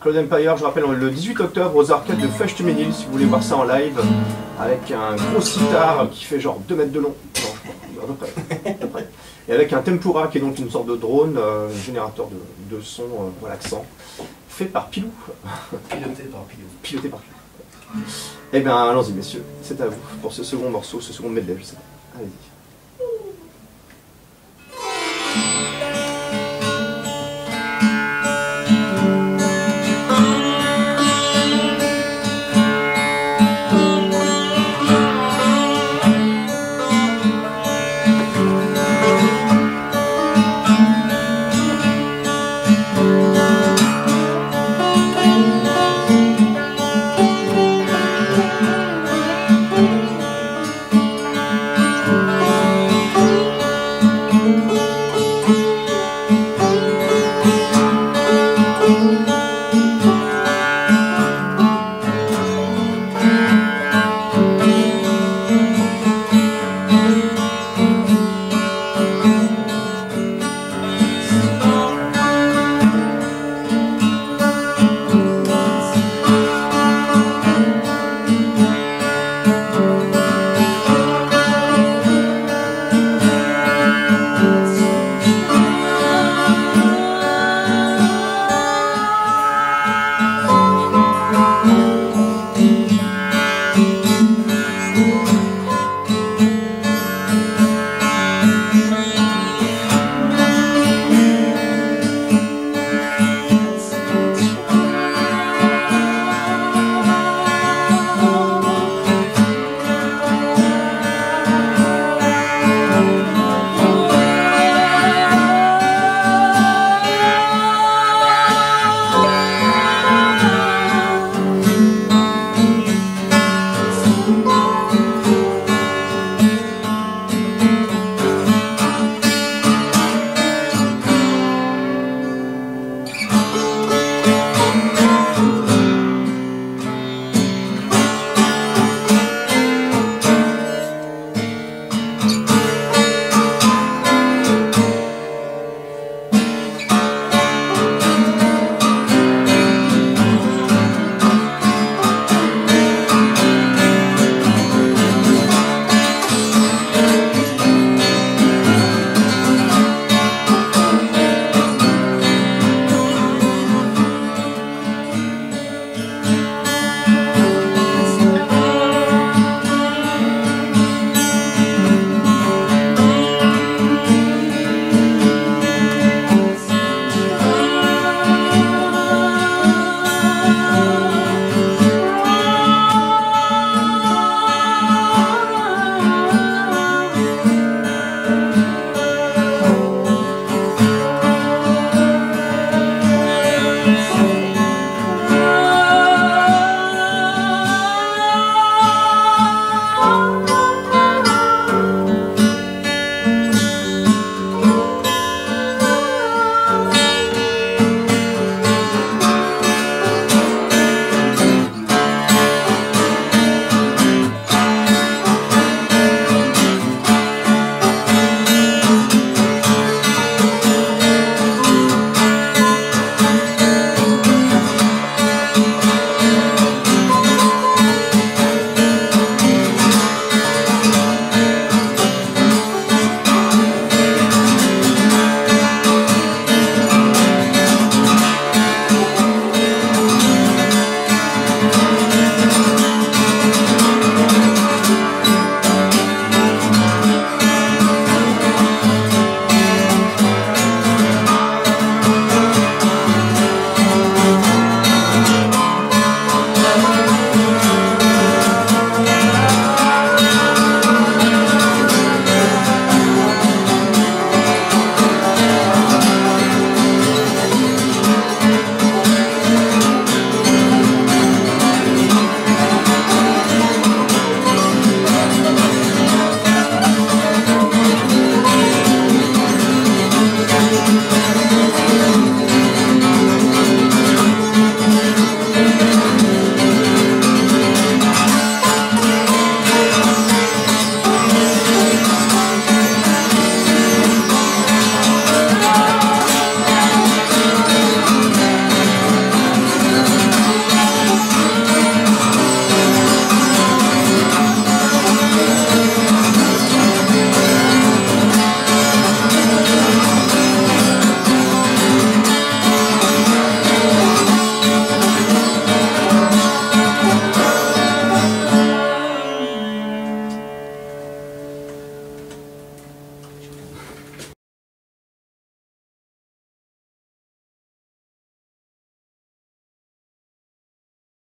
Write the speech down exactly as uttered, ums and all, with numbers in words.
Cloud Empire, je rappelle, le dix-huit octobre aux arcades de Feuchtmenil, si vous voulez voir ça en live, avec un gros sitar qui fait genre deux mètres de long, non, je crois, à peu près, à peu près. Et avec un Tempura qui est donc une sorte de drone, euh, un générateur de, de son euh, relaxant, fait par Pilou. Piloté par Pilou. Piloté par Pilou. Eh bien, allons-y messieurs, c'est à vous pour ce second morceau, ce second medley, je sais pas. Allez-y.